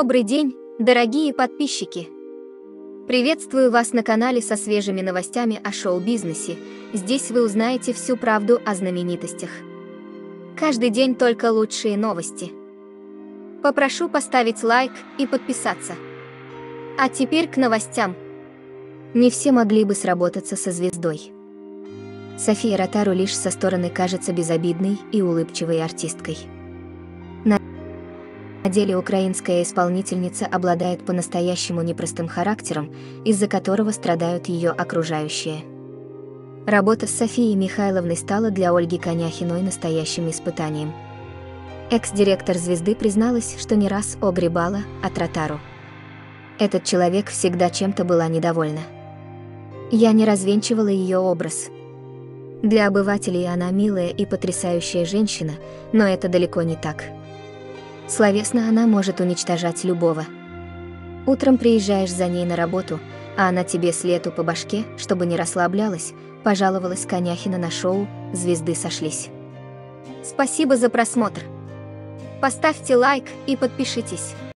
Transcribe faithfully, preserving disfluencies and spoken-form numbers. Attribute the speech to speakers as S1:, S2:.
S1: Добрый день, дорогие подписчики! Приветствую вас на канале со свежими новостями о шоу-бизнесе. Здесь вы узнаете всю правду о знаменитостях. Каждый день только лучшие новости. Попрошу поставить лайк и подписаться. А теперь к новостям. Не все могли бы сработаться со звездой. София Ротару лишь со стороны кажется безобидной и улыбчивой артисткой. На деле украинская исполнительница обладает по-настоящему непростым характером, из-за которого страдают ее окружающие. Работа с Софией Михайловной стала для Ольги Коняхиной настоящим испытанием. Экс-директор «Звезды» призналась, что не раз огребала от Ротару. Этот человек всегда чем-то была недовольна. Я не развенчивала ее образ. Для обывателей она милая и потрясающая женщина, но это далеко не так. Словесно она может уничтожать любого. Утром приезжаешь за ней на работу, а она тебе с лету по башке, чтобы не расслаблялась, пожаловалась Коняхина на шоу «Звезды сошлись». Спасибо за просмотр. Поставьте лайк и подпишитесь.